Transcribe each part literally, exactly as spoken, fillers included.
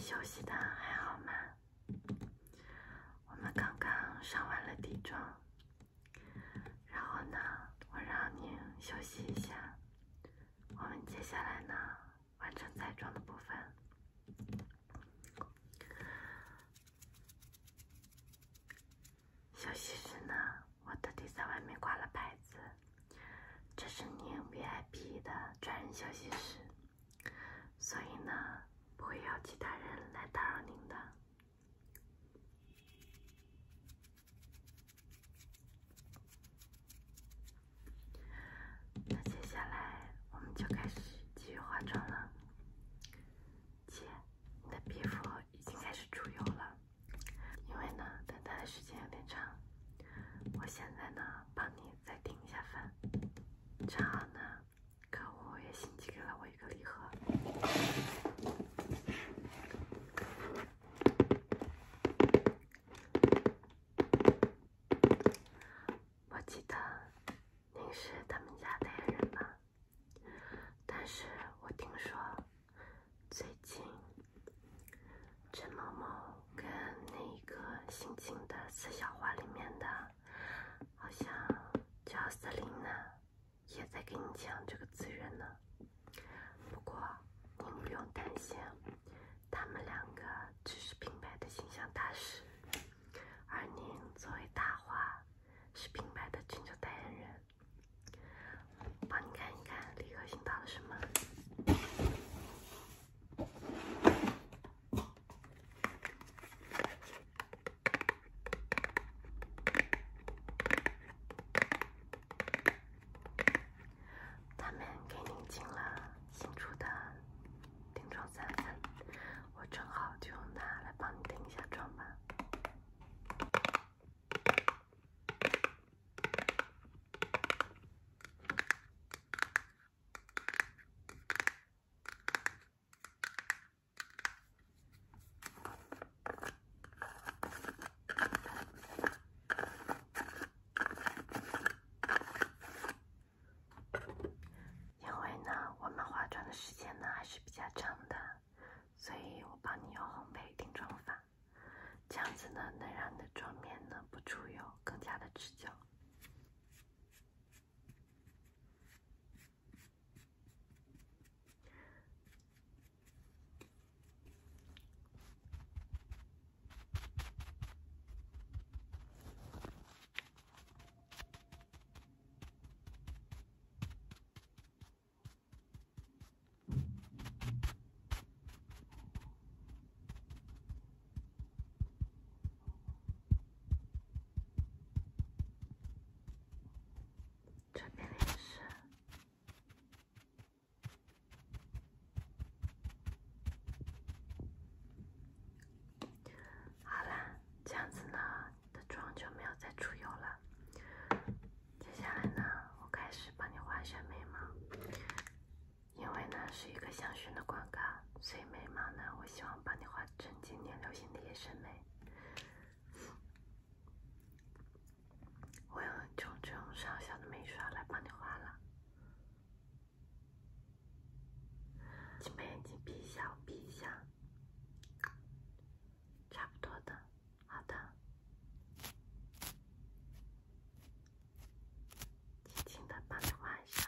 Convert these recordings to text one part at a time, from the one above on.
休息的还好吗？我们刚刚上完了底妆，然后呢，我让您休息一下。我们接下来呢，完成彩妆的部分。休息室呢，我特地在外面挂了牌子，这是您 V I P 的专人休息室，所以呢，不会有其他人来打扰您的。那接下来我们就开始继续化妆了。姐，你的皮肤已经开始出油了，因为呢，等待的时间有点长，我现在呢，帮你再订一下粉。正好呢，客户也新寄给了我一个礼盒。我记得您是他们家代言人吧？但是我听说最近陈某某跟那个新进的四小花里面的，好像叫瑟琳娜，也在给你抢这个资源呢。不过您不用担心，他们两个只是品牌的形象大使，而您作为大花，是品牌的全球代言人。帮你看一看礼盒信到了什么。他们给您进了新出的定妆散粉，我正好就用它来帮你定一下妆吧。因为呢，我们化妆的时间呢还是比较长的，所以我帮你用烘焙定妆法，这样子呢能让你的妆面呢不出油，更加的持久。这边也是。好啦，这样子呢，你的妆就没有再出油了。接下来呢，我开始帮你画一下眉毛。因为呢是一个香薰的广告，所以眉毛呢，我希望帮你画成今年流行的夜深眉。我用这种这种小小的眉刷来帮你画了。请把眼睛闭一下，我闭一下，差不多的，好的。轻轻的帮你画一下。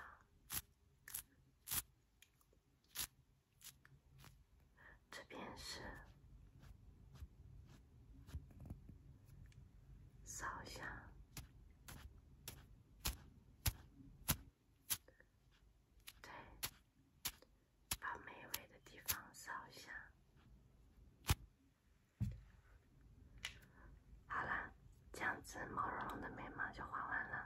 这边是扫一下，对，把眉尾的地方扫一下。好啦，这样子毛茸茸的眉毛就画完了。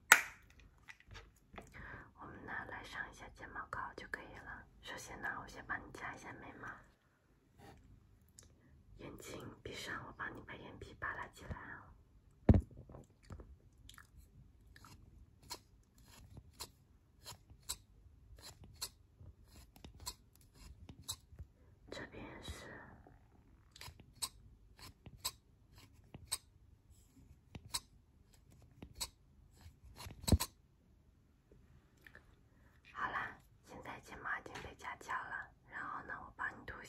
我们呢来上一下睫毛膏就可以了。首先呢，我先帮你夹一下眉毛，眼睛闭上，我帮你把眼皮扒拉起来啊。这边是。好啦，现在睫毛已经被夹翘了，然后呢，我帮你涂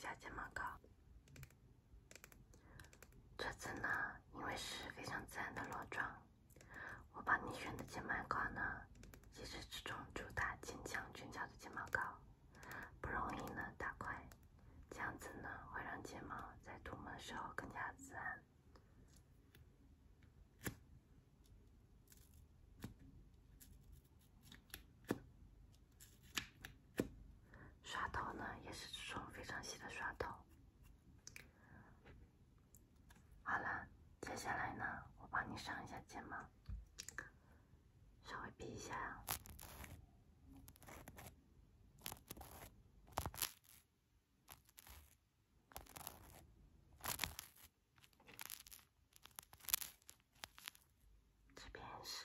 你上一下睫毛，稍微闭一下啊。这边是。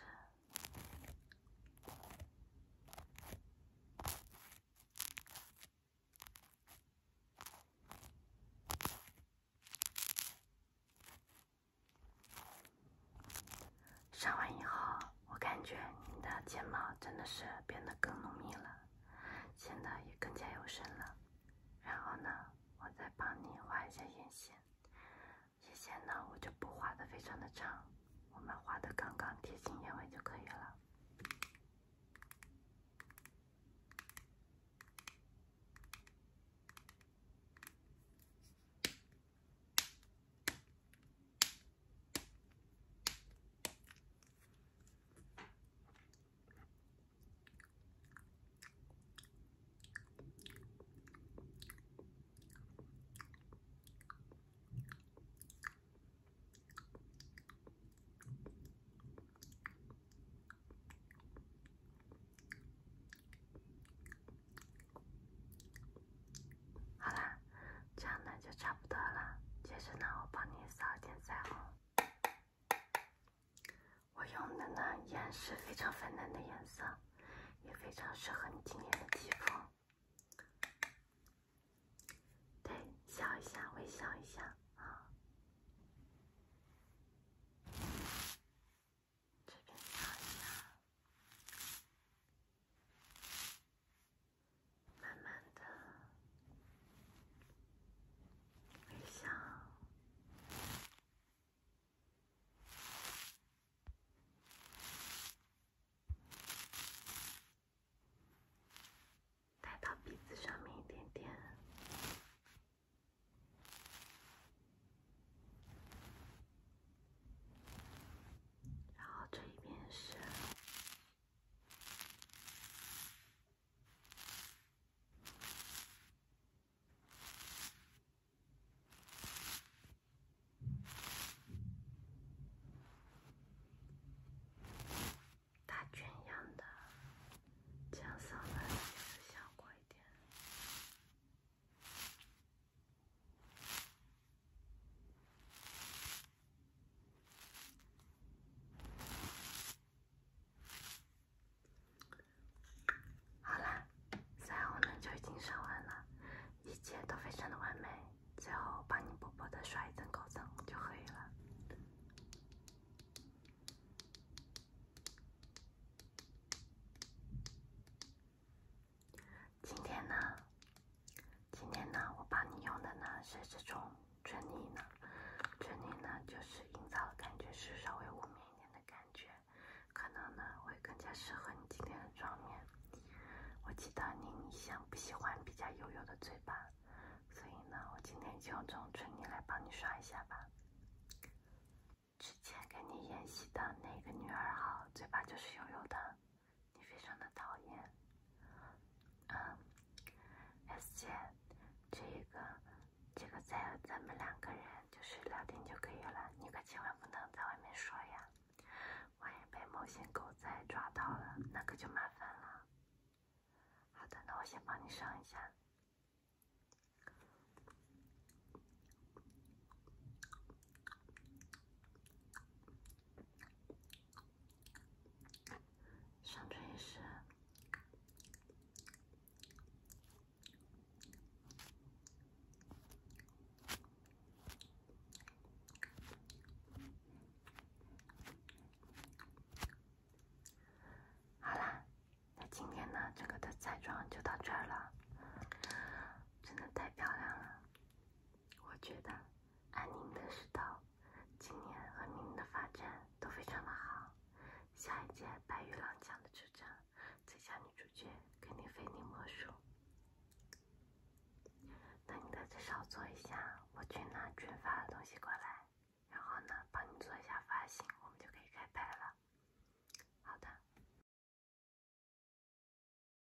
上完以后，我感觉你的睫毛真的是变得更浓密了，显得也更加有神了。然后呢，我再帮你画一下眼线，眼线呢我就不画的非常的长，我们画的刚刚贴近眼尾就可以了。好啦，这样呢就差不多了。接着呢，我帮你扫一点腮红。我用的呢依然是非常粉嫩的颜色，也非常适合你今天的肌肤。对，笑一下，微笑一下啊。这边笑一下，慢慢的微笑。带到鼻子上面一点点，然后这一边是大卷样的，这样扫呢有效果一点。好啦，腮红呢就已经上完了，一切都非常的完美。最后帮你薄薄的刷一层口层就可以了。今天呢，今天呢，我帮你用的呢是这种唇泥呢，唇泥呢就是营造的感觉是稍微雾面一点的感觉，可能呢会更加适合你今天的妆面。我记得您一向不喜欢比较油油的嘴巴，所以呢，我今天就用这种唇泥来帮你刷一下吧。之前跟你演戏的那个女二号嘴巴就是油油的，你非常的讨厌。嗯 ，S 姐，这个这个在咱们两个人就是聊天就可以了，你可千万不能在外面说呀，万一被某些狗仔抓到了，那可就麻烦了。好的，那我先帮你上一下。